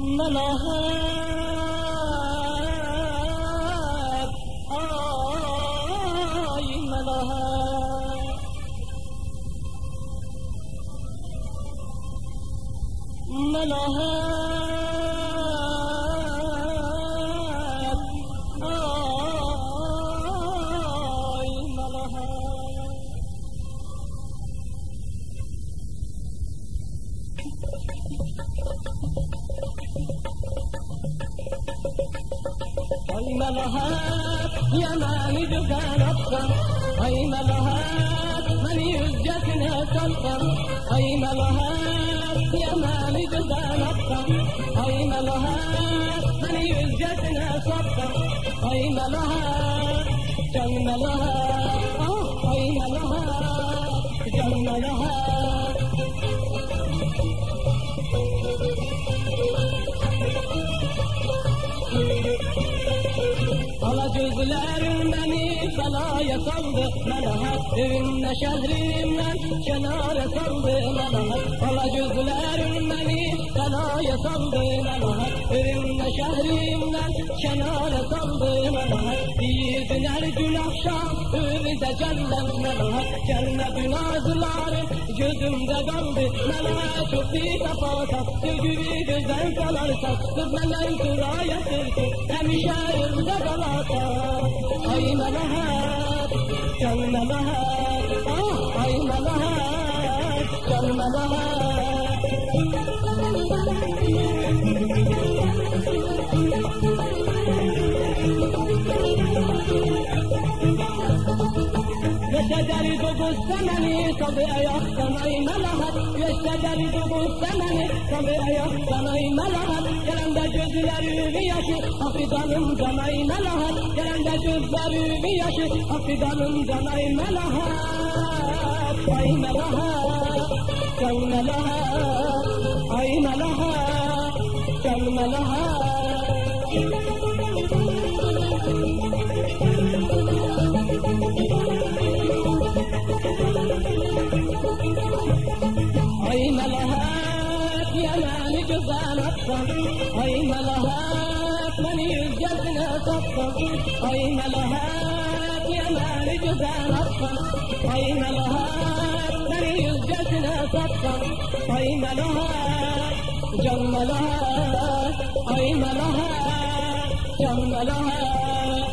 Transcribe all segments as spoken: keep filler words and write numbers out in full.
melahat, ay melahat. Melahat, ay melahat. Ay melahat, yamani güzel atsan. Ay melahat, beni yüzgesine salsan. Ay melahat, yamani güzel atsan. Ay melahat, beni yüzgesine salsan. Ay melahat, can melahat, ah ay melahat, can melahat. Ala gözlerim beni belaya saldı melahat, evimle şehrimden kenara saldı melahat. Ala gözlerim beni belaya saldı melahat, evimle şehrimden kenara saldı melahat. Değildin her gün akşam ümide cellem melahat, gelmedin arzularım gözümde kaldı melahat. Çok bir defa taktı gibi gözden kalarsa, kız benden sıraya sırtı hemşe evde kalata. Ay melahat, can melahat, ah ay melahat, can melahat. Yeşederi dokuz semeni tabi ayaktan ay melahat. Yeşederi dokuz semeni tabi ayaktan ay melahat. Gelende gözleri yaşı hafidanımdan ay melahat. Gelende gözleri yaşı hafidanımdan ay melahat. Ay melahat, can melahat, ay melahat, can melahat. Ay melahat, yanağını güzel atsan. Ay melahat, beni yüzgesine satsan. Ay melahat, yanağını güzel atsan. Ay melahat, beni yüzgesine satsan. Ay melahat, can melahat, ay melahat, can melahat.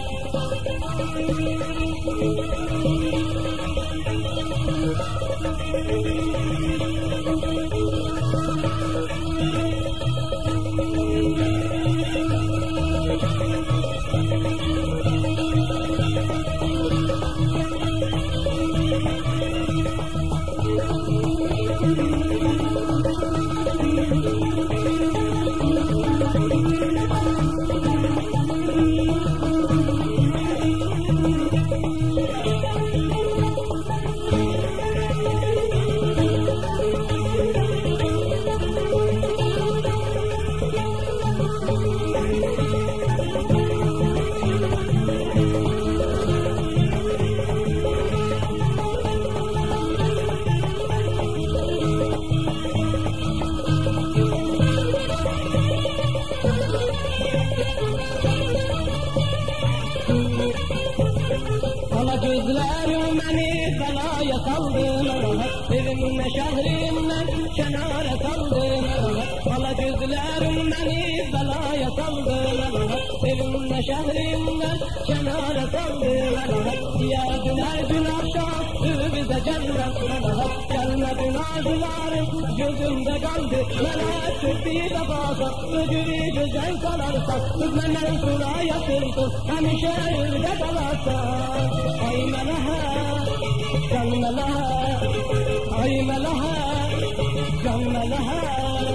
Gözlerim beni belaya saldı melahat, evimle şehrimden kenara saldı melahat. Ala gözlerim beni belaya saldı melahat, evimle şehrimden kenara saldı melahat. Diyardın her gün akşam bize cennet melahat, gelmedin arzularım gözümde kaldı melahat. Çok bir defa sattı gibi güzel kalarsa, kız benden suraya sırtın hemşe evde kalarsa. Ay melahat, can melahat, ay melahat, can melahat.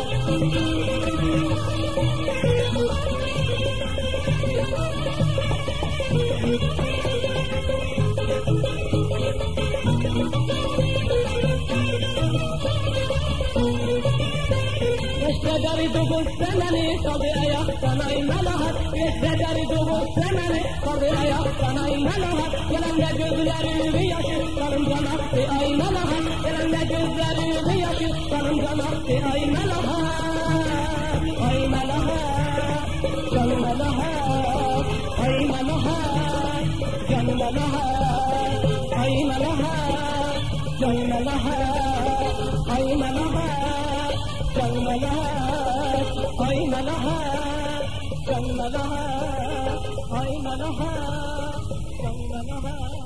Yeşederi dokuz semeni tabi ayaktan ay melahat. Yeşederi dokuz semeni tabi ayaktan ay melahat. Gelende gözleri yaşı kanımdan aktı ay melahat. Gelende gözleri yaşı kanımdan aktı ay melahat. Ay melahat. ملهاش أي ملهاش كان ملهاش أي ملهاش كان ملهاش